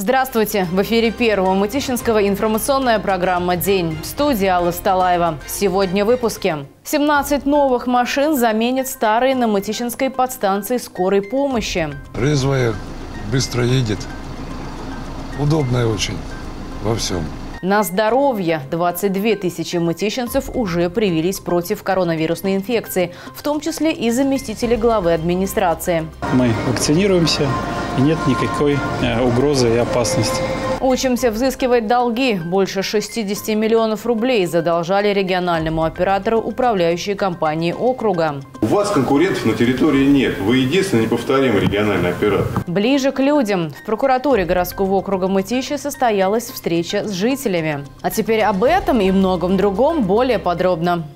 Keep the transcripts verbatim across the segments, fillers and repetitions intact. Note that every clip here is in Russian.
Здравствуйте! В эфире Первого Мытищинского информационная программа «День». В студии Алла Сталаева. Сегодня в выпуске. семнадцать новых машин заменят старые на Мытищинской подстанции скорой помощи. Резвая, быстро едет. Удобная очень во всем. На здоровье двадцать две тысячи мытищинцев уже привились против коронавирусной инфекции, в том числе и заместители главы администрации. Мы вакцинируемся, и нет никакой угрозы и опасности. Учимся взыскивать долги. Больше шестидесяти миллионов рублей задолжали региональному оператору управляющей компании округа. У вас конкурентов на территории нет. Вы единственный неповторимый региональный оператор. Ближе к людям. В прокуратуре городского округа Мытищи состоялась встреча с жителями. А теперь об этом и многом другом более подробно.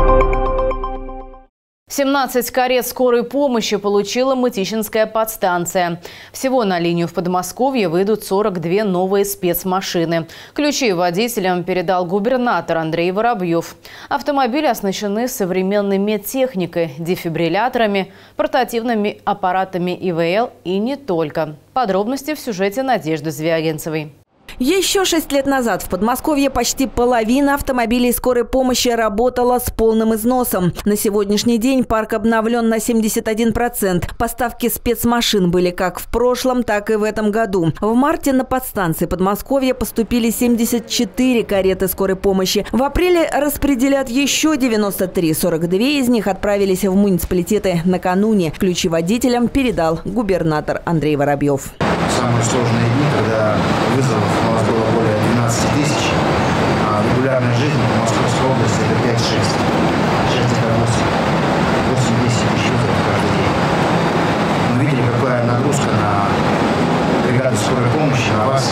семнадцать карет скорой помощи получила Мытищинская подстанция. Всего на линию в Подмосковье выйдут сорок две новые спецмашины. Ключи водителям передал губернатор Андрей Воробьев. Автомобили оснащены современной медтехникой, дефибрилляторами, портативными аппаратами И В Л и не только. Подробности в сюжете Надежды Звягинцевой. Еще шесть лет назад в Подмосковье почти половина автомобилей скорой помощи работала с полным износом. На сегодняшний день парк обновлен на семьдесят один процент. Поставки спецмашин были как в прошлом, так и в этом году. В марте на подстанции Подмосковья поступили семьдесят четыре кареты скорой помощи. В апреле распределят еще девяносто три. сорок две из них отправились в муниципалитеты накануне. Ключи водителям передал губернатор Андрей Воробьев. Самые сложные дни, когда вызовов у нас было более двенадцати тысяч, а регулярная жизнь в Московской области это пять-шесть. шесть это восемь. восемь-десять тысяч вызовов каждый день. Мы видели, какая нагрузка на бригаду скорой помощи, на вас.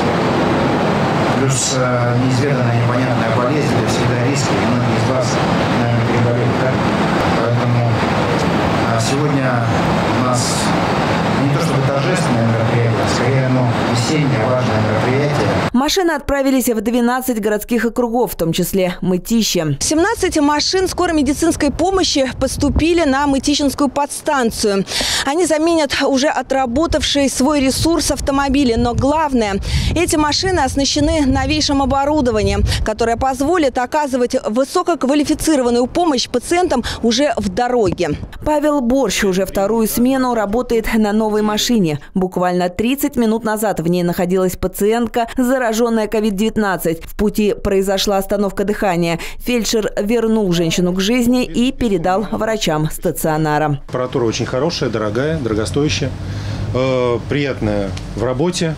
Плюс неизведанная непонятная болезнь, это всегда риски. И многие из вас, наверное, переболели, да? Поэтому сегодня у нас не то чтобы торжественное мероприятие, а скорее оно весеннее важное мероприятие. Машины отправились в двенадцать городских округов, в том числе Мытищи. семнадцать машин скорой медицинской помощи поступили на Мытищинскую подстанцию. Они заменят уже отработавший свой ресурс автомобили. Но главное, эти машины оснащены новейшим оборудованием, которое позволит оказывать высококвалифицированную помощь пациентам уже в дороге. Павел Борщ уже вторую смену работает на новой машине. Буквально тридцать минут назад в ней находилась пациентка, зараженная ковид девятнадцать. В пути произошла остановка дыхания. Фельдшер вернул женщину к жизни и передал врачам стационара. Аппаратура очень хорошая, дорогая, дорогостоящая, э, приятная в работе.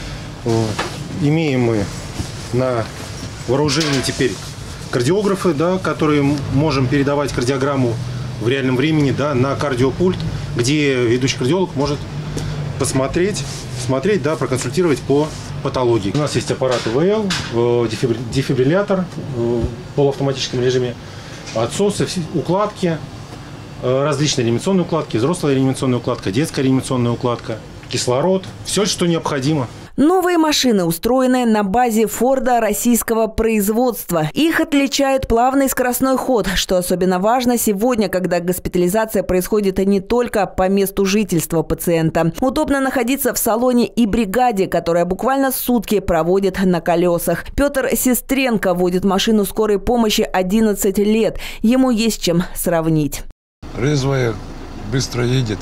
Имеем мы на вооружении теперь кардиографы, да, которые можем передавать кардиограмму в реальном времени, да, на кардиопульт, где ведущий кардиолог может посмотреть, смотреть, да, проконсультировать по патологии. У нас есть аппарат И В Л, дефибриллятор в полуавтоматическом режиме, отсосы, укладки, различные реанимационные укладки, взрослая реанимационная укладка, детская реанимационная укладка, кислород, все, что необходимо. Новые машины устроены на базе Форда российского производства. Их отличает плавный скоростной ход, что особенно важно сегодня, когда госпитализация происходит не только по месту жительства пациента. Удобно находиться в салоне и бригаде, которая буквально сутки проводит на колесах. Петр Сестренко водит машину скорой помощи одиннадцать лет. Ему есть чем сравнить. Резвая, быстро едет.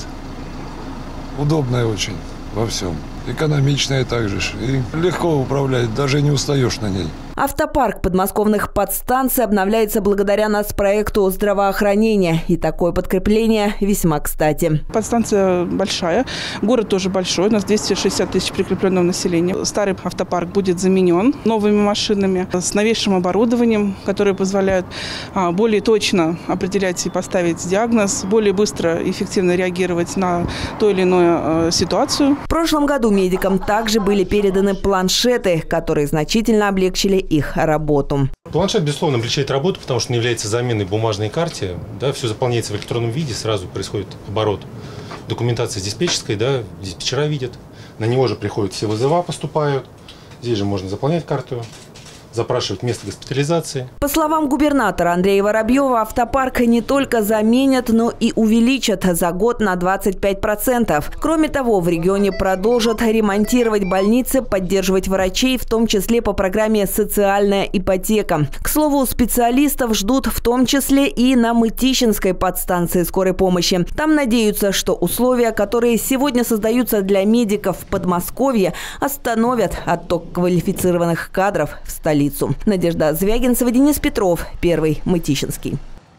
Удобная очень во всем. Экономичная также. И легко управлять, даже не устаешь на ней. Автопарк подмосковных подстанций обновляется благодаря нацпроекту здравоохранения. И такое подкрепление весьма кстати. Подстанция большая, город тоже большой. У нас двести шестьдесят тысяч прикрепленного населения. Старый автопарк будет заменен новыми машинами с новейшим оборудованием, которое позволяет более точно определять и поставить диагноз, более быстро и эффективно реагировать на ту или иную ситуацию. В прошлом году медикам также были переданы планшеты, которые значительно облегчили их работу. Планшет, безусловно, облегчает работу, потому что он является заменой бумажной карте. Да, все заполняется в электронном виде, сразу происходит оборот документации с диспетчерской, да, диспетчера видят. На него же приходят все вызова, поступают. Здесь же можно заполнять карту запрашивать место госпитализации. По словам губернатора Андрея Воробьева, автопарк не только заменят, но и увеличат за год на двадцать пять процентов. Кроме того, в регионе продолжат ремонтировать больницы, поддерживать врачей, в том числе по программе «Социальная ипотека». К слову, специалистов ждут в том числе и на Мытищинской подстанции скорой помощи. Там надеются, что условия, которые сегодня создаются для медиков в Подмосковье, остановят отток квалифицированных кадров в столицу. Надежда Звягинцева, Денис Петров, Первый Мытищинский.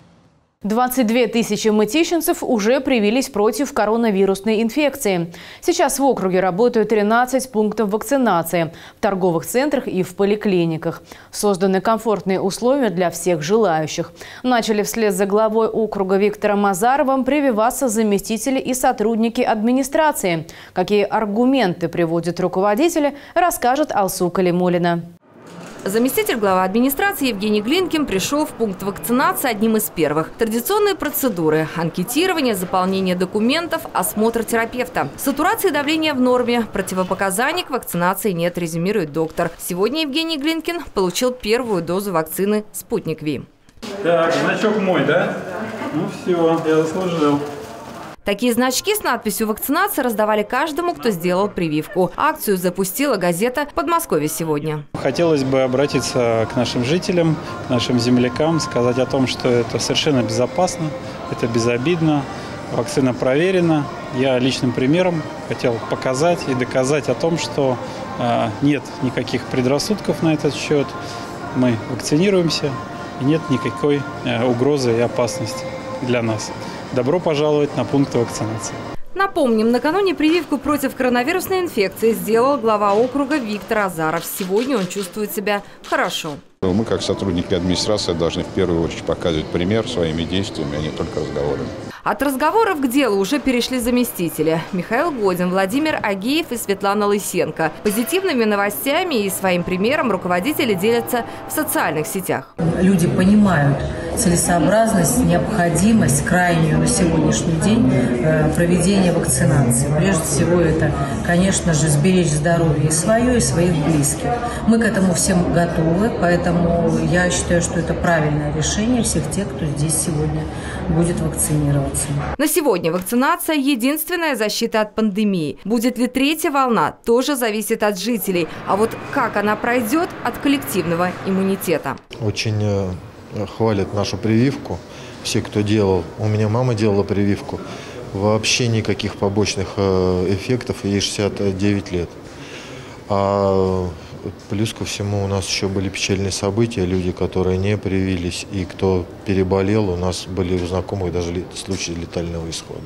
двадцать две тысячи мытищинцев уже привились против коронавирусной инфекции. Сейчас в округе работают тринадцать пунктов вакцинации в торговых центрах и в поликлиниках. Созданы комфортные условия для всех желающих. Начали вслед за главой округа Виктором Азаровым прививаться заместители и сотрудники администрации. Какие аргументы приводят руководители, расскажет Алсу Калимуллина. Заместитель главы администрации Евгений Глинкин пришел в пункт вакцинации одним из первых. Традиционные процедуры – анкетирование, заполнение документов, осмотр терапевта. Сатурация и давление в норме. Противопоказаний к вакцинации нет, резюмирует доктор. Сегодня Евгений Глинкин получил первую дозу вакцины «Спутник Ви». Так, значок мой, да? Ну все, я заслужил. Такие значки с надписью «Вакцинация» раздавали каждому, кто сделал прививку. Акцию запустила газета «Подмосковье сегодня». Хотелось бы обратиться к нашим жителям, к нашим землякам, сказать о том, что это совершенно безопасно, это безобидно, вакцина проверена. Я личным примером хотел показать и доказать о том, что э, нет никаких предрассудков на этот счет. Мы вакцинируемся, и нет никакой э, угрозы и опасности для нас. Добро пожаловать на пункт вакцинации. Напомним, накануне прививку против коронавирусной инфекции сделал глава округа Виктор Азаров. Сегодня он чувствует себя хорошо. Мы, как сотрудники администрации, должны в первую очередь показывать пример своими действиями, а не только разговорами. От разговоров к делу уже перешли заместители. Михаил Годин, Владимир Агеев и Светлана Лысенко. Позитивными новостями и своим примером руководители делятся в социальных сетях. Люди понимают целесообразность, необходимость крайнюю на сегодняшний день проведения вакцинации. Прежде всего это, конечно же, сберечь здоровье и свое, и своих близких. Мы к этому всем готовы, поэтому я считаю, что это правильное решение всех тех, кто здесь сегодня будет вакцинироваться. На сегодня вакцинация – единственная защита от пандемии. Будет ли третья волна, тоже зависит от жителей. А вот как она пройдет – от коллективного иммунитета. Очень хвалят нашу прививку. Все, кто делал. У меня мама делала прививку. Вообще никаких побочных эффектов. Ей шестьдесят девять лет. А плюс ко всему у нас еще были печальные события. Люди, которые не привились и кто переболел, у нас были у знакомых даже случаи летального исхода.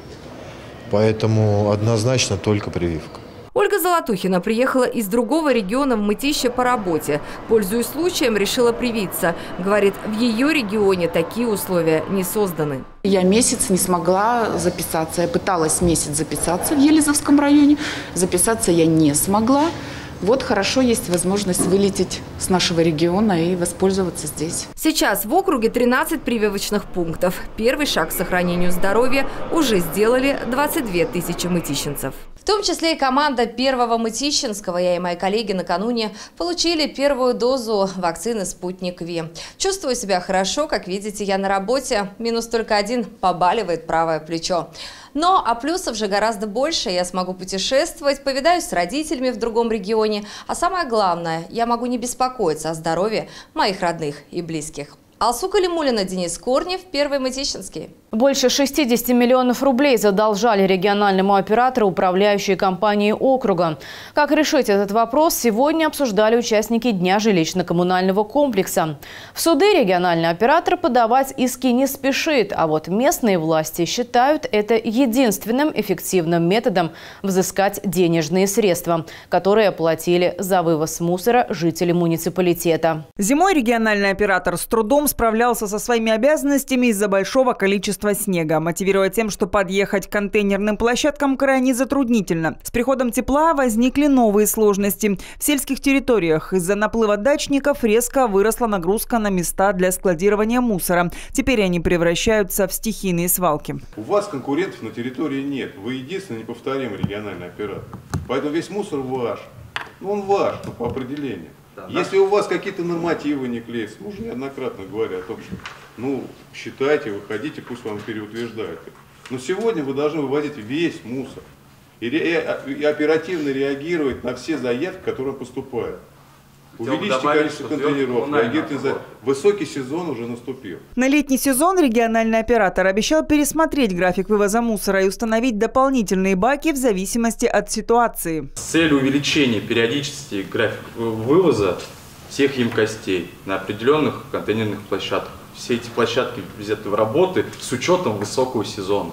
Поэтому однозначно только прививка. Ольга Золотухина приехала из другого региона в Мытищи по работе. Пользуясь случаем, решила привиться. Говорит, в ее регионе такие условия не созданы. Я месяц не смогла записаться. Я пыталась месяц записаться в Елизовском районе. Записаться я не смогла. Вот хорошо, есть возможность вылететь с нашего региона и воспользоваться здесь. Сейчас в округе тринадцать прививочных пунктов. Первый шаг к сохранению здоровья уже сделали двадцать две тысячи мытищинцев. В том числе и команда Первого Мытищинского. Я и мои коллеги накануне получили первую дозу вакцины «Спутник Ви». Чувствую себя хорошо, как видите, я на работе. Минус только один – побаливает правое плечо. Но а плюсов же гораздо больше. Я смогу путешествовать, повидаюсь с родителями в другом регионе. А самое главное, я могу не беспокоиться о здоровье моих родных и близких. Алсу Калимуллина, Денис Корнев, Первый Мытищинский. Больше шестидесяти миллионов рублей задолжали региональному оператору управляющей компании округа. Как решить этот вопрос, сегодня обсуждали участники Дня жилищно-коммунального комплекса. В суды региональный оператор подавать иски не спешит, а вот местные власти считают это единственным эффективным методом взыскать денежные средства, которые оплатили за вывоз мусора жители муниципалитета. Зимой региональный оператор с трудом справлялся со своими обязанностями из-за большого количества снега, мотивируя тем, что подъехать к контейнерным площадкам крайне затруднительно. С приходом тепла возникли новые сложности. В сельских территориях из-за наплыва дачников резко выросла нагрузка на места для складирования мусора. Теперь они превращаются в стихийные свалки. У вас конкурентов на территории нет. Вы единственный неповторимый региональный оператор. Поэтому весь мусор ваш. Ну, он ваш, но по определению. Если у вас какие-то нормативы не клеятся, мы уже неоднократно говорили о том, что, ну, считайте, выходите, пусть вам переутверждают. Но сегодня вы должны вывозить весь мусор и, ре, и оперативно реагировать на все заявки, которые поступают. Увеличьте количество контейнеров, реагируйте за... Высокий сезон уже наступил. На летний сезон региональный оператор обещал пересмотреть график вывоза мусора и установить дополнительные баки в зависимости от ситуации. С целью увеличения периодичности графика вывоза всех емкостей на определенных контейнерных площадках. Все эти площадки взяты в работы с учетом высокого сезона.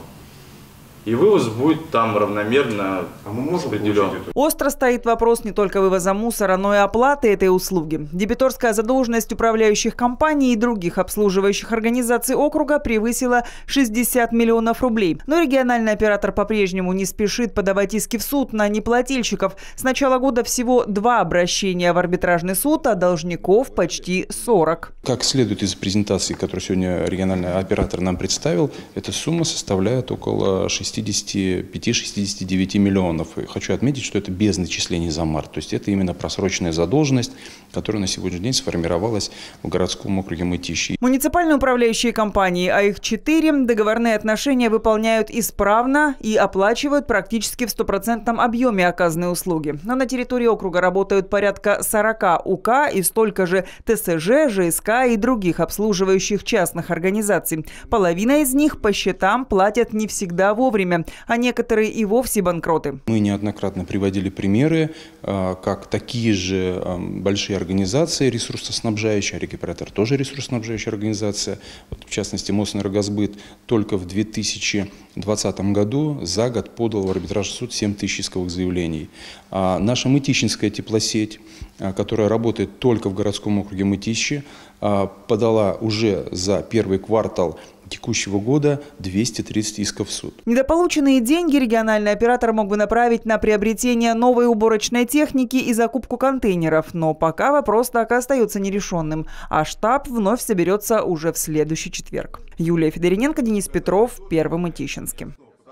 И вывоз будет там равномерно распределен. Остро стоит вопрос не только вывоза мусора, но и оплаты этой услуги. Дебиторская задолженность управляющих компаний и других обслуживающих организаций округа превысила шестьдесят миллионов рублей. Но региональный оператор по-прежнему не спешит подавать иски в суд на неплательщиков. С начала года всего два обращения в арбитражный суд, а должников почти сорок. Как следует из презентации, которую сегодня региональный оператор нам представил, эта сумма составляет около шестидесяти пяти — шестидесяти девяти миллионов. И хочу отметить, что это без начислений за март. То есть это именно просроченная задолженность, которая на сегодняшний день сформировалась в городском округе Мытищи. Муниципальные управляющие компании, а их четыре, договорные отношения выполняют исправно и оплачивают практически в стопроцентном объеме оказанные услуги. Но на территории округа работают порядка сорока УК и столько же ТСЖ, ЖСК и других обслуживающих частных организаций. Половина из них по счетам платят не всегда вовремя, а некоторые и вовсе банкроты. Мы неоднократно приводили примеры, как такие же большие организации ресурсоснабжающие, а рекоператор тоже ресурсоснабжающая организация, вот в частности Мосэнергосбыт, только в две тысячи двадцатом году за год подал в арбитражный суд семь тысяч исковых заявлений. А наша Мытищинская теплосеть, которая работает только в городском округе Мытищи, подала уже за первый квартал текущего года двести тридцать исков в суд. Недополученные деньги региональный оператор мог бы направить на приобретение новой уборочной техники и закупку контейнеров. Но пока вопрос так и остается нерешенным. А штаб вновь соберется уже в следующий четверг. Юлия Федориненко, Денис Петров, Первый Мытищинский.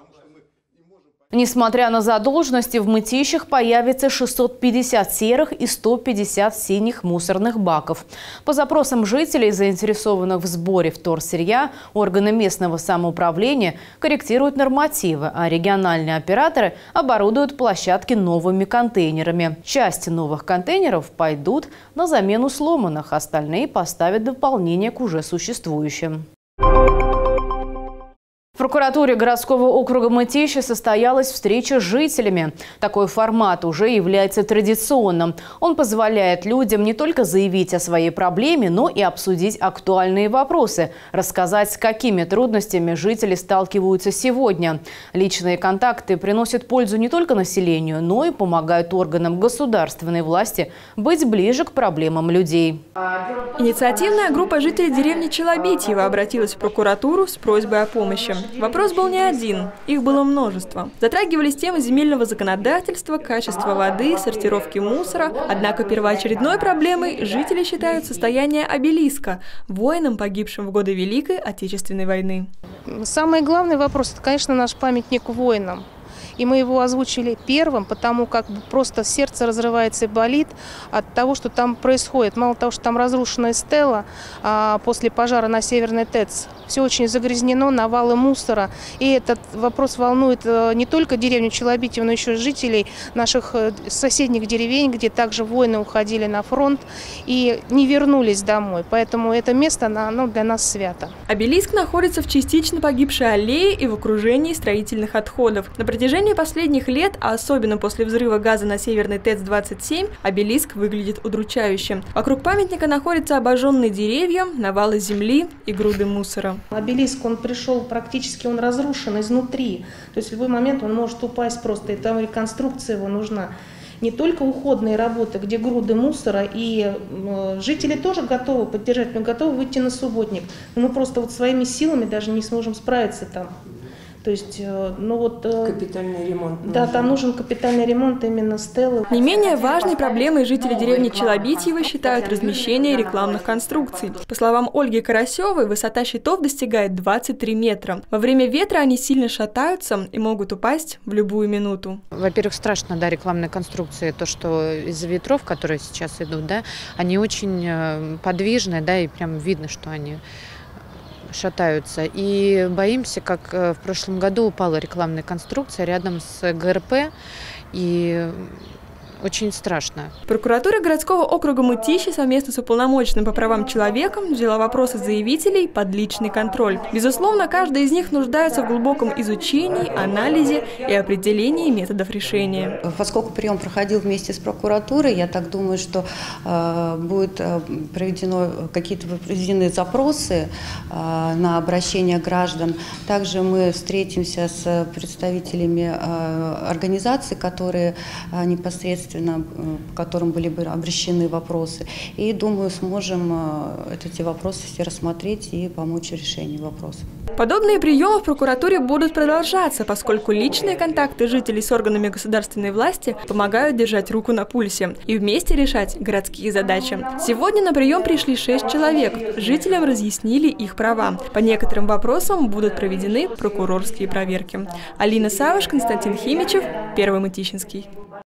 Несмотря на задолженности, в Мытищах появится шестьсот пятьдесят серых и сто пятьдесят синих мусорных баков. По запросам жителей, заинтересованных в сборе вторсырья, органы местного самоуправления корректируют нормативы, а региональные операторы оборудуют площадки новыми контейнерами. Часть новых контейнеров пойдут на замену сломанных, остальные поставят дополнение к уже существующим. В прокуратуре городского округа Мытищи состоялась встреча с жителями. Такой формат уже является традиционным. Он позволяет людям не только заявить о своей проблеме, но и обсудить актуальные вопросы, рассказать, с какими трудностями жители сталкиваются сегодня. Личные контакты приносят пользу не только населению, но и помогают органам государственной власти быть ближе к проблемам людей. Инициативная группа жителей деревни Челобитьево обратилась в прокуратуру с просьбой о помощи. Вопрос был не один, их было множество. Затрагивались темы земельного законодательства, качества воды, сортировки мусора. Однако первоочередной проблемой жители считают состояние обелиска, воинам, погибшим в годы Великой Отечественной войны. Самый главный вопрос – это, конечно, наш памятник воинам. И мы его озвучили первым, потому как просто сердце разрывается и болит от того, что там происходит. Мало того, что там разрушенная стела а после пожара на Северной ТЭЦ, все очень загрязнено, навалы мусора. И этот вопрос волнует не только деревню Челобитьево, но еще жителей наших соседних деревень, где также воины уходили на фронт и не вернулись домой. Поэтому это место, оно для нас свято. Обелиск находится в частично погибшей аллее и в окружении строительных отходов. На протяжении последних лет, а особенно после взрыва газа на Северной ТЭЦ двадцать семь, обелиск выглядит удручающе. Вокруг памятника находятся обожженные деревья, навалы земли и груды мусора. Обелиск, он пришел практически, он разрушен изнутри. То есть в любой момент он может упасть просто, и там реконструкция его нужна. Не только уходные работы, где груды мусора, и э, жители тоже готовы поддержать, мы готовы выйти на субботник. Но мы просто вот своими силами даже не сможем справиться там. То есть, ну вот... Капитальный ремонт. Да, нужен. Там нужен капитальный ремонт именно стелы. Не менее важной проблемой жители деревни Челобитьево считают размещение рекламных конструкций. По словам Ольги Карасевой, высота щитов достигает двадцать три метра. Во время ветра они сильно шатаются и могут упасть в любую минуту. Во-первых, страшно, да, рекламные конструкции, то, что из-за ветров, которые сейчас идут, да, они очень подвижные, да, и прям видно, что они шатаются. И боимся, как в прошлом году упала рекламная конструкция рядом с ГРП, и очень страшно. Прокуратура городского округа Мытищи совместно с уполномоченным по правам человека взяла вопросы заявителей под личный контроль. Безусловно, каждый из них нуждается в глубоком изучении, анализе и определении методов решения. Поскольку прием проходил вместе с прокуратурой, я так думаю, что э, будут э, проведено какие-то проведены запросы э, на обращение граждан. Также мы встретимся с представителями э, организаций, которые э, непосредственно по которым были бы обращены вопросы. И, думаю, сможем эти вопросы все рассмотреть и помочь в решении вопросов. Подобные приемы в прокуратуре будут продолжаться, поскольку личные контакты жителей с органами государственной власти помогают держать руку на пульсе и вместе решать городские задачи. Сегодня на прием пришли шесть человек. Жителям разъяснили их права. По некоторым вопросам будут проведены прокурорские проверки. Алина Саваш, Константин Химичев, Первый Мытищинский.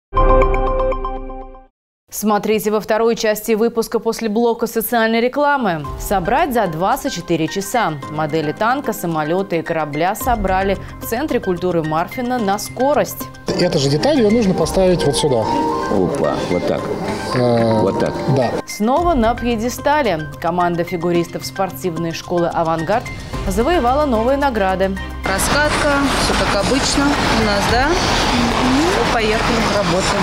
Смотрите во второй части выпуска после блока социальной рекламы. Собрать за двадцать четыре часа. Модели танка, самолета и корабля собрали в Центре культуры Марфина на скорость. Эту же деталь ее нужно поставить вот сюда. Опа, вот так. Э, вот так. Да. Снова на пьедестале. Команда фигуристов спортивной школы «Авангард» завоевала новые награды. Раскатка, все как обычно у нас, да? Ну, поехали, работаем.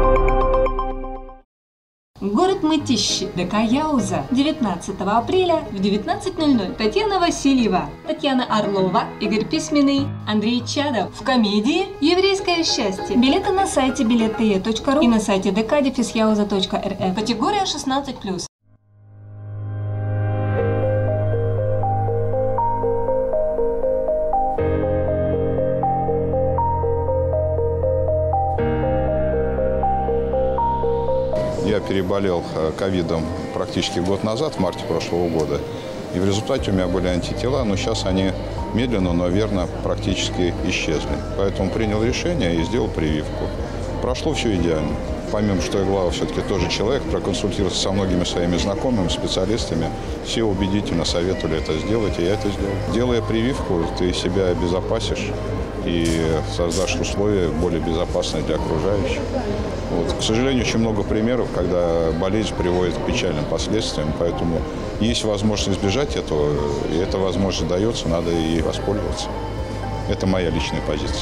Город Мытищи, ДК Яуза, девятнадцатого апреля в девятнадцать ноль ноль. Татьяна Васильева, Татьяна Орлова, Игорь Письменный, Андрей Чадов. В комедии «Еврейское счастье». Билеты на сайте билеты точка ру и на сайте дк дефис яуза точка рф. Категория шестнадцать плюс. Я переболел ковидом практически год назад, в марте прошлого года. И в результате у меня были антитела, но сейчас они медленно, но верно практически исчезли. Поэтому принял решение и сделал прививку. Прошло все идеально. Помимо, что я глава все-таки тоже человек, проконсультировался со многими своими знакомыми, специалистами. Все убедительно советовали это сделать, и я это сделал. Делая прививку, ты себя обезопасишь и создашь условия более безопасные для окружающих. Вот. К сожалению, очень много примеров, когда болезнь приводит к печальным последствиям, поэтому есть возможность избежать этого, и эта возможность дается, надо ей воспользоваться. Это моя личная позиция.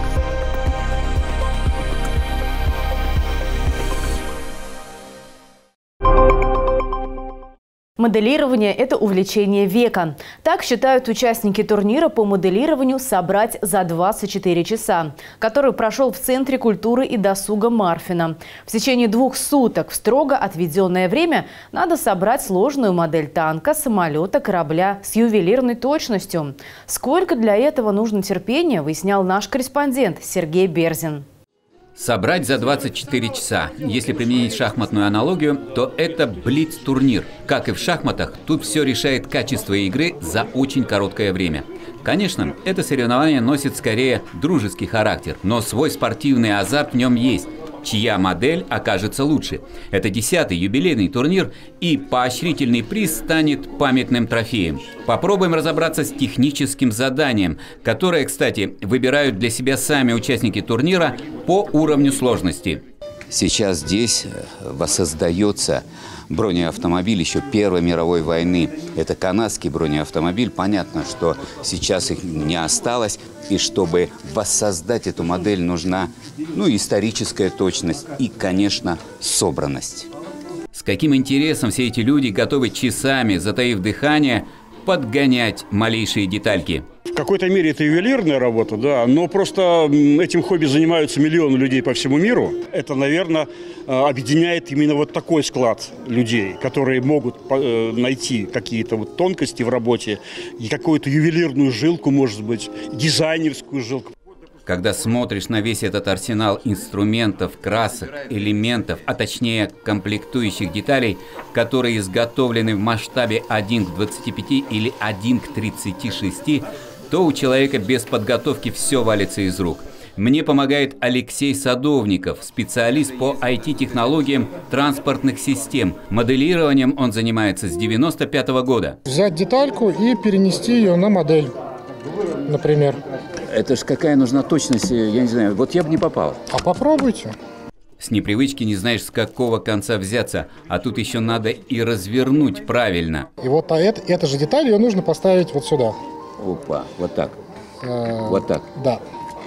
Моделирование – это увлечение века. Так считают участники турнира по моделированию «Собрать за двадцать четыре часа», который прошел в Центре культуры и досуга Марфина. В течение двух суток в строго отведенное время надо собрать сложную модель танка, самолета, корабля с ювелирной точностью. Сколько для этого нужно терпения, выяснял наш корреспондент Сергей Берзин. Собрать за двадцать четыре часа. Если применить шахматную аналогию, то это блиц-турнир. Как и в шахматах, тут все решает качество игры за очень короткое время. Конечно, это соревнование носит скорее дружеский характер, но свой спортивный азарт в нем есть. Чья модель окажется лучше. Это десятый юбилейный турнир, и поощрительный приз станет памятным трофеем. Попробуем разобраться с техническим заданием, которое, кстати, выбирают для себя сами участники турнира по уровню сложности. Сейчас здесь воссоздается бронеавтомобиль еще Первой мировой войны. Это канадский бронеавтомобиль. Понятно, что сейчас их не осталось. И чтобы воссоздать эту модель, нужна ну, историческая точность и, конечно, собранность. С каким интересом все эти люди готовы часами, затаив дыхание, подгонять малейшие детальки. В какой-то мере это ювелирная работа, да, но просто этим хобби занимаются миллионы людей по всему миру. Это, наверное, объединяет именно вот такой склад людей, которые могут найти какие-то вот тонкости в работе и какую-то ювелирную жилку, может быть, дизайнерскую жилку. Когда смотришь на весь этот арсенал инструментов, красок, элементов, а точнее комплектующих деталей, которые изготовлены в масштабе один к двадцати пяти или один к тридцати шести, то у человека без подготовки все валится из рук. Мне помогает Алексей Садовников, специалист по ай ти-технологиям транспортных систем. Моделированием он занимается с девяносто пятого года. Взять детальку и перенести ее на модель, например. Это ж какая нужна точность, я не знаю, вот я бы не попал. А попробуйте. С непривычки не знаешь, с какого конца взяться, а тут еще надо и развернуть правильно. И вот а это, эта же деталь, ее нужно поставить вот сюда. Опа, вот так. Э, вот так. Да.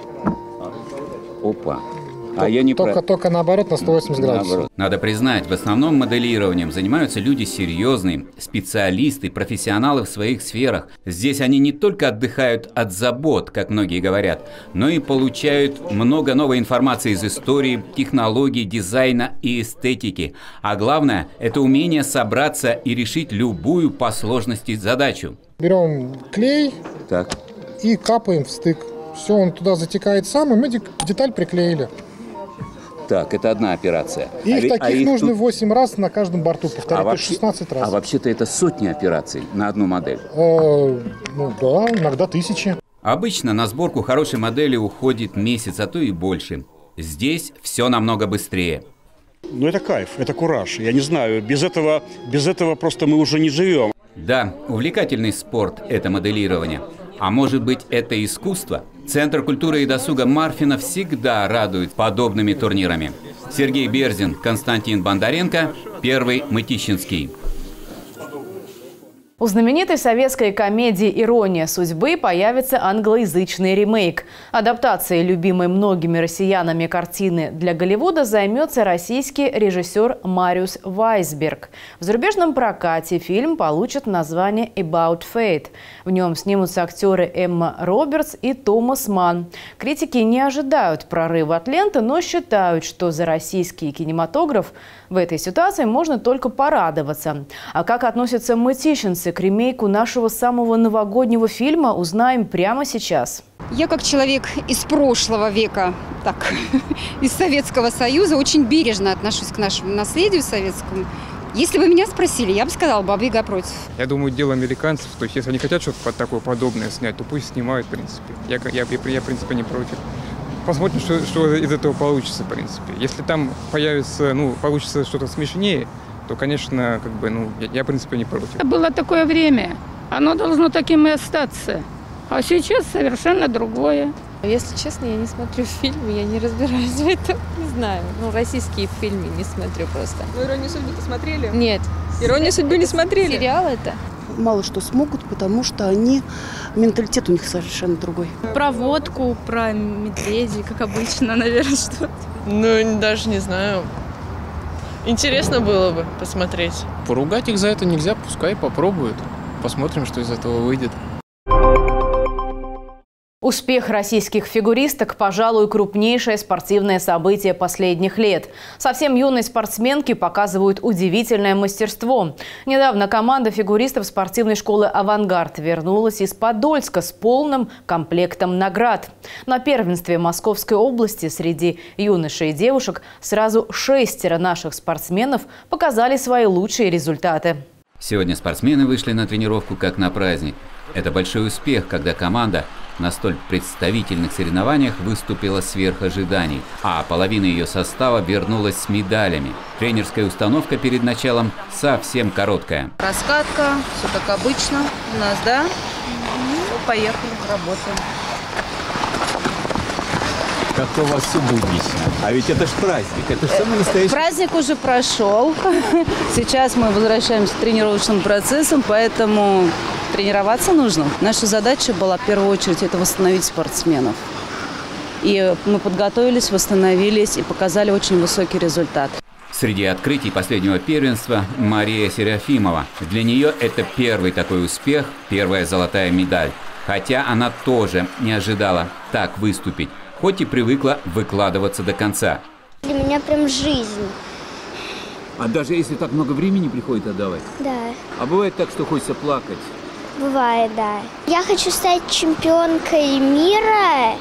Опа. А я не только, про... только наоборот на сто восемьдесят градусов. Наоборот. Надо признать, в основном моделированием занимаются люди серьезные, специалисты, профессионалы в своих сферах. Здесь они не только отдыхают от забот, как многие говорят, но и получают много новой информации из истории, технологий, дизайна и эстетики. А главное, это умение собраться и решить любую по сложности задачу. Берем клей так. и капаем в стык. Все, он туда затекает сам, и мы деталь приклеили. Так, это одна операция. Их а, таких а нужно тут... восемь раз на каждом борту повторить, а вообще, шестнадцать раз. А вообще-то это сотни операций на одну модель? Э, ну да, иногда тысячи. Обычно на сборку хорошей модели уходит месяц, а то и больше. Здесь все намного быстрее. Ну это кайф, это кураж. Я не знаю, без этого, без этого просто мы уже не живем. Да, увлекательный спорт – это моделирование. А может быть, это искусство? Центр культуры и досуга Марфина всегда радует подобными турнирами. Сергей Берзин, Константин Бондаренко, Первый Мытищинский. У знаменитой советской комедии «Ирония судьбы» появится англоязычный ремейк. Адаптацией любимой многими россиянами картины для Голливуда займется российский режиссер Мариус Вайсберг. В зарубежном прокате фильм получит название «About Fate». В нем снимутся актеры Эмма Робертс и Томас Манн. Критики не ожидают прорыва от ленты, но считают, что за российский кинематограф в этой ситуации можно только порадоваться. А как относятся мытищинцы к ремейку нашего самого новогоднего фильма, узнаем прямо сейчас. Я как человек из прошлого века, так, из Советского Союза, очень бережно отношусь к нашему наследию советскому. Если бы меня спросили, я бы сказала, Баба Яга против. Я думаю, дело американцев. То есть, если они хотят что-то такое подобное снять, то пусть снимают, в принципе. Я, я, я, я в принципе, не против. Посмотрим, что, что из этого получится, в принципе. Если там появится, ну, получится что-то смешнее, то, конечно, как бы, ну, я, я, в принципе, не против. Было такое время, оно должно таким и остаться. А сейчас совершенно другое. Если честно, я не смотрю фильмы, я не разбираюсь в этом, не знаю. Ну, российские фильмы не смотрю просто. Ну, «Иронию судьбы» смотрели? Нет. «Иронию судьбы» не смотрели? Сериал это? Мало что смогут, потому что они, менталитет у них совершенно другой. Про водку, про медведей, как обычно, наверное, что-то. Ну, даже не знаю. Интересно было бы посмотреть. Поругать их за это нельзя, пускай попробуют. Посмотрим, что из этого выйдет. Успех российских фигуристок, пожалуй, крупнейшее спортивное событие последних лет. Совсем юные спортсменки показывают удивительное мастерство. Недавно команда фигуристов спортивной школы «Авангард» вернулась из Подольска с полным комплектом наград. На первенстве Московской области среди юношей и девушек сразу шестеро наших спортсменов показали свои лучшие результаты. Сегодня спортсмены вышли на тренировку как на праздник. Это большой успех, когда команда на столь представительных соревнованиях выступила сверх ожиданий, а половина ее состава вернулась с медалями. Тренерская установка перед началом совсем короткая. Раскатка, все как обычно у нас, да? Ну, поехали, работаем. Как-то у вас все буднично. А ведь это ж праздник, это ж самый настоящий... Праздник уже прошел. Сейчас мы возвращаемся к тренировочным процессам, поэтому тренироваться нужно. Наша задача была в первую очередь это восстановить спортсменов. И мы подготовились, восстановились и показали очень высокий результат. Среди открытий последнего первенства Мария Серафимова. Для нее это первый такой успех, первая золотая медаль. Хотя она тоже не ожидала так выступить, хоть и привыкла выкладываться до конца. Для меня прям жизнь. А даже если так много времени приходит отдавать? Да. А бывает так, что хочется плакать? Бывает, да. Я хочу стать чемпионкой мира.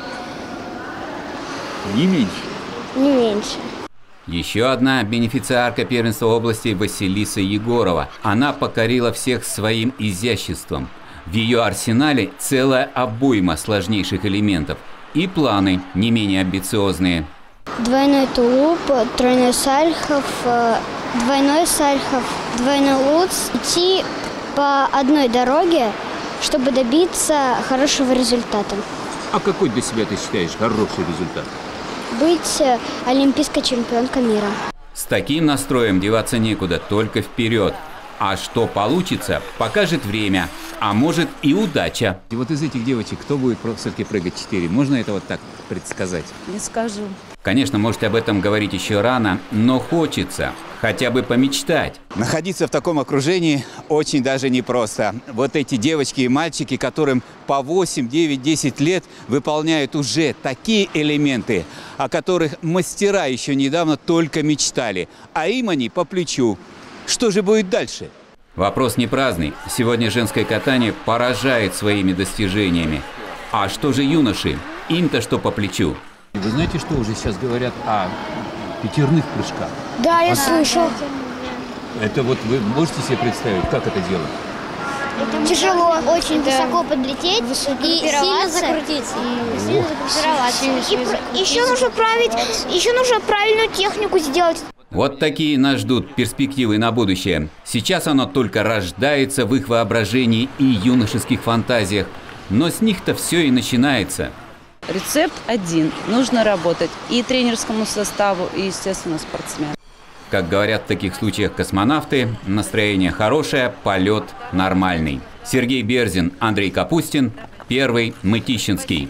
Не меньше? Не меньше. Еще одна бенефициарка первенства области Василиса Егорова. Она покорила всех своим изяществом. В ее арсенале целая обойма сложнейших элементов. И планы не менее амбициозные. Двойной тулуп, тройной сальхов, двойной сальхов, двойной луц. Идти по одной дороге, чтобы добиться хорошего результата. А какой для себя ты считаешь хороший результат? Быть олимпийской чемпионкой мира. С таким настроем деваться некуда, только вперед. А что получится, покажет время. А может и удача. И вот из этих девочек кто будет все-таки прыгать четыре? Можно это вот так предсказать? Не скажу. Конечно, можете об этом говорить еще рано, но хочется хотя бы помечтать. Находиться в таком окружении очень даже непросто. Вот эти девочки и мальчики, которым по восемь, девять, десять лет, выполняют уже такие элементы, о которых мастера еще недавно только мечтали. А им они по плечу. Что же будет дальше? Вопрос не праздный. Сегодня женское катание поражает своими достижениями. А что же юноши? Им-то что по плечу? Вы знаете, что уже сейчас говорят о пятерных прыжках? Да, я слышал. Это вот вы можете себе представить, как это делать? Это тяжело, очень да. высоко подлететь и сильно закрутиться. И сильно закрутироваться. И еще нужно править, еще нужно правильную технику сделать. Вот такие нас ждут перспективы на будущее. Сейчас оно только рождается в их воображении и юношеских фантазиях. Но с них-то все и начинается. Рецепт один. Нужно работать и тренерскому составу, и, естественно, спортсменам. Как говорят в таких случаях космонавты, настроение хорошее, полет нормальный. Сергей Берзин, Андрей Капустин, Первый Мытищинский.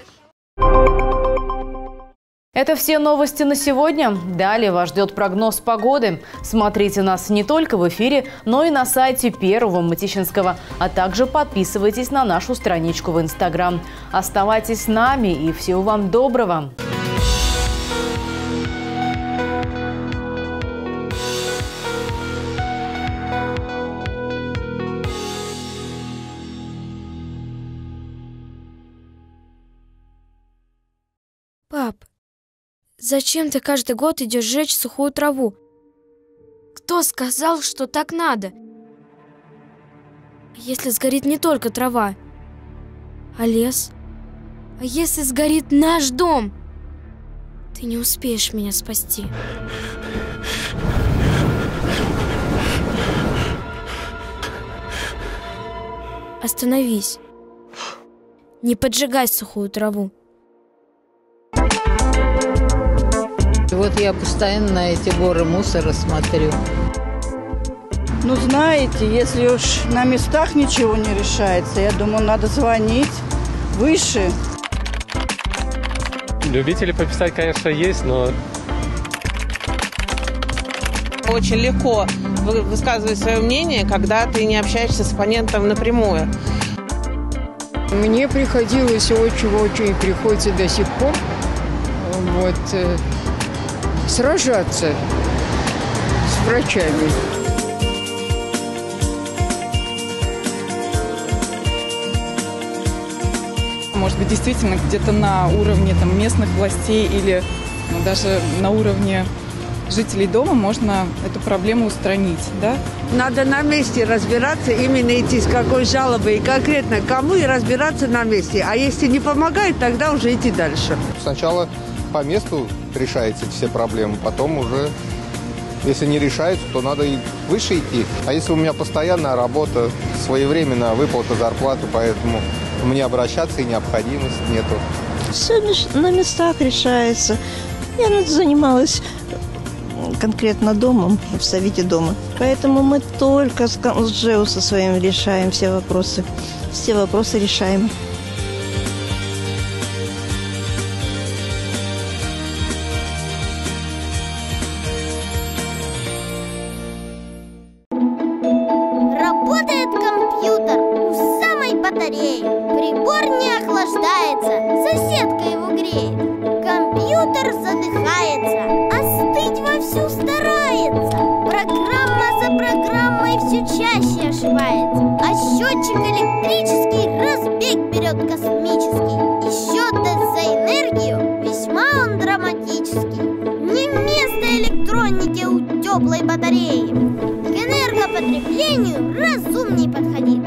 Это все новости на сегодня. Далее вас ждет прогноз погоды. Смотрите нас не только в эфире, но и на сайте Первого Мытищинского, а также подписывайтесь на нашу страничку в Инстаграм. Оставайтесь с нами и всего вам доброго! Пап, зачем ты каждый год идешь жечь сухую траву? Кто сказал, что так надо? Если сгорит не только трава, а лес? А если сгорит наш дом? Ты не успеешь меня спасти. Остановись. Не поджигай сухую траву. Вот я постоянно на эти горы мусора смотрю. Ну, знаете, если уж на местах ничего не решается, я думаю, надо звонить выше. Любители пописать, конечно, есть, но... Очень легко высказывать свое мнение, когда ты не общаешься с оппонентом напрямую. Мне приходилось очень-очень, приходится до сих пор, вот, сражаться с врачами. Может быть, действительно, где-то на уровне там, местных властей или ну, даже на уровне жителей дома можно эту проблему устранить, да? Надо на месте разбираться, именно идти с какой жалобой и конкретно кому, и разбираться на месте. А если не помогает, тогда уже идти дальше. Сначала по месту решаются все проблемы, потом уже, если не решаются, то надо и выше идти. А если у меня постоянная работа, своевременная выплата зарплаты, поэтому мне обращаться и необходимости нету. Все на местах решается. Я занималась конкретно домом, в совете дома. Поэтому мы только с ЖЭУ со своим решаем все вопросы. Все вопросы решаем. батареи. Прибор не охлаждается, соседка его греет. Компьютер задыхается, остыть вовсю старается. Программа за программой все чаще ошибается. А счетчик электрический разбег берет космический. И счет за энергию весьма он драматический. Не место электронике у теплой батареи. К энергопотреблению разумней подходи.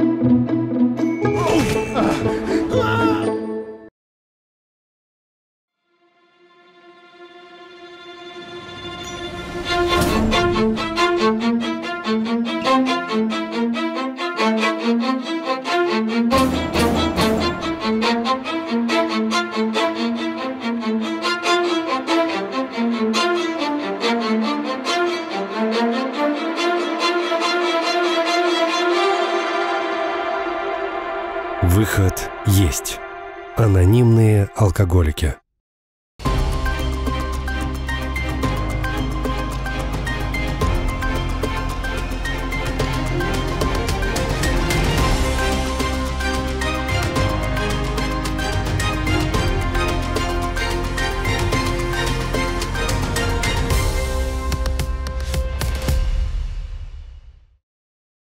Выход есть. Анонимные алкоголики.